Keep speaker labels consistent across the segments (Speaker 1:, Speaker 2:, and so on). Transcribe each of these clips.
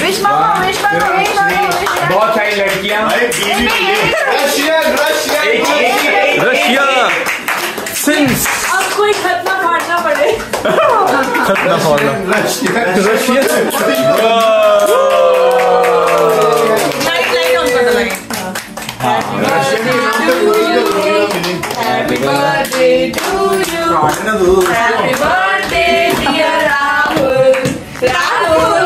Speaker 1: बहुत सारी लड़कियां। रशिया सिंस
Speaker 2: अब कोई खतना फाड़ना पड़े।
Speaker 1: खतना फाड़ना रशिया
Speaker 2: लाइट ऑन कर दो। Happy birthday to you. Happy birthday dear Rahul. Rahul.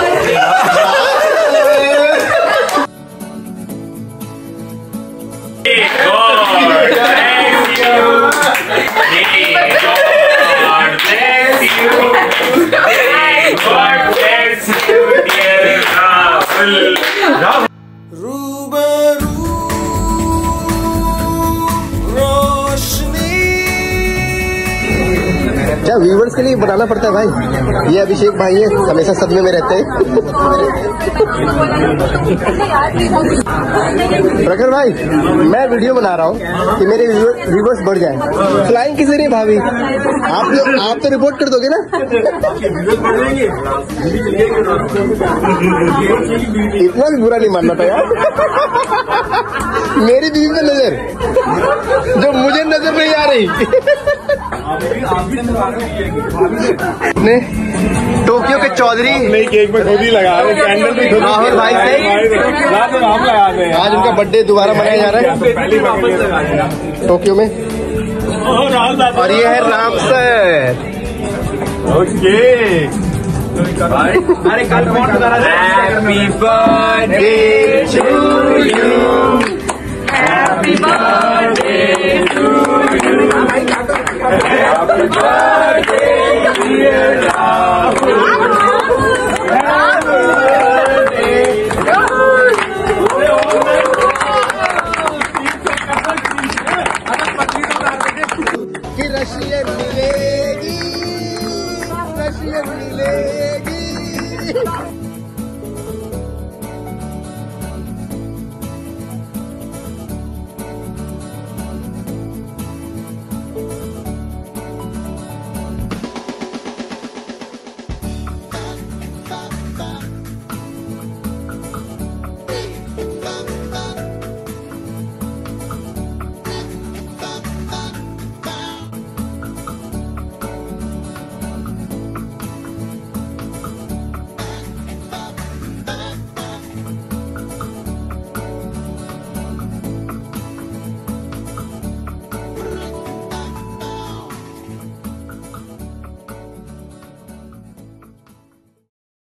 Speaker 3: क्या व्यूवर्स के लिए बनाना पड़ता है भाई। ये अभिषेक भाई है, हमेशा सदमे में रहते हैं। प्रखर भाई, मैं वीडियो बना रहा हूँ कि मेरे व्यूवर्स बढ़ जाएं। फ्लाइंग किस लिए भाभी? आप तो रिपोर्ट कर दोगे ना? इतना भी बुरा नहीं मानना था यार। मेरी बीवी पे नजर जो मुझे नजर नहीं आ रही। ने टोक्यो के चौधरी
Speaker 4: नहीं केक में खुद ही लगा रहे, कैंडल भी खुद
Speaker 3: राहुल भाई से
Speaker 4: हम लगा रहे हैं।
Speaker 3: आज उनका बर्थडे दोबारा मनाया जा रहा है टोक्यो में। और ये है राम सर।
Speaker 4: ओके
Speaker 1: अरे कल कौन बता रहा है? Happy birthday to you, happy birthday to you, happy birthday dear Rahul,
Speaker 3: कि रशियन मिलेगी, रशियन मिलेगी।